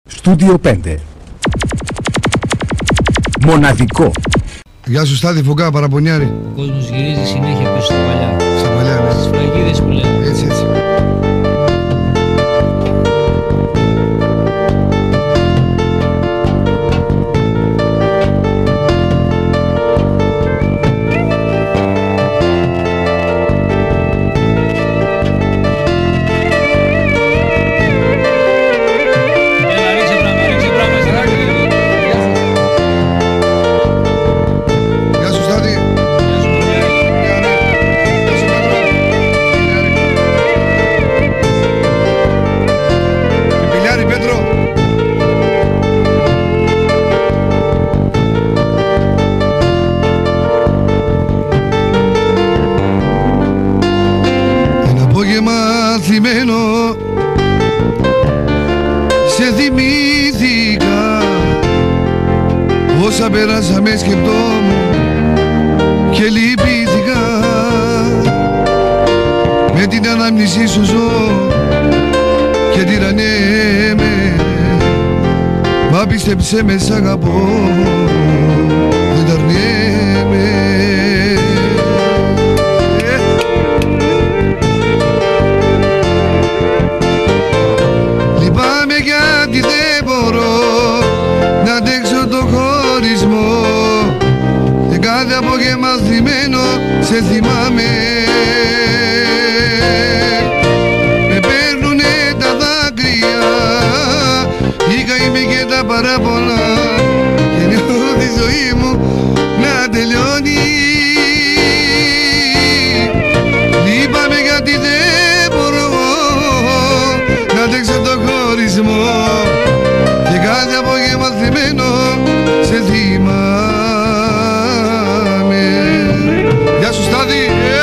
Στούντιο 5. Μοναδικό. Γεια σου Στάδη Φωκά, παραπονιάρη. Ο κόσμος γυρίζει συνέχεια πίσω στα παλιά. Στα παλιά, ναι. Στις φραγίδες που λένε. Έτσι, έτσι. Σε θυμήθηκα όσα περάσαμε, σκεπτόμουν και λυπήθηκα. Με την ανάμνησή σου ζω και τυραννέμαι, μα πίστεψε με σ' αγαπώ, δεν τα αρνιέμαι. Λυπάμαι γιατί δεν μπορώ να αντέξω το χωρισμό, και κάθε απόγευμα θλιμμένο σε θυμάμαι. Με παίρνουνε τα δάκρυα, η καημή και τα παράπονα, και νιώθω τη ζωή μου να τελειώνει. Λυπάμαι γιατί δεν μπορώ να αντέξω το χωρισμό, και κάθε απόγευμα θλιμμένο σε θυμάμαι. Γεια σου Στάδη.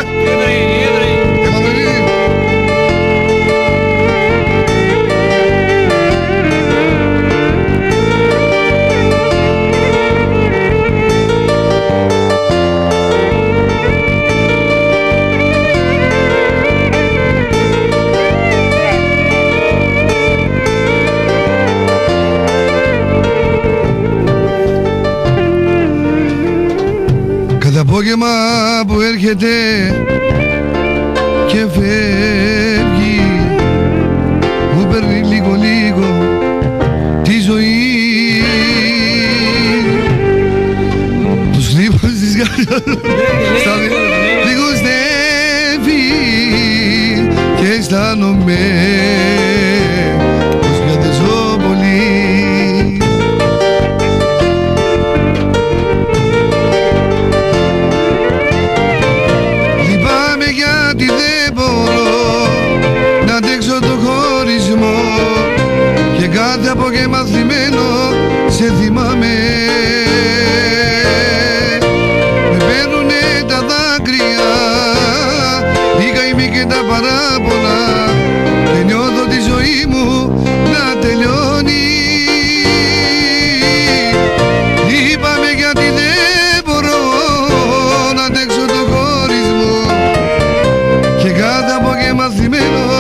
Κάθε απόγευμα που έρχεται και φεύγει, μου παίρνει λίγο λίγο τη ζωή. Τους λείπω στις καρδιάς λίγο στέφει και αισθάνομαι πως πια δεν ζω πολύ. Γιατί δεν μπορώ να αντέξω το χωρισμό, και κάθε απόγευμα θλιμμένο σε θυμάμαι. Με παίρνουνε τα δάκρυα, η καημή και τα παράπονα, και νιώθω τη ζωή μου να τελειώνει. Είπαμε γιατί δεν μπορώ να αντέξω το χωρισμό, και κάθε απόγευμα θλιμμένο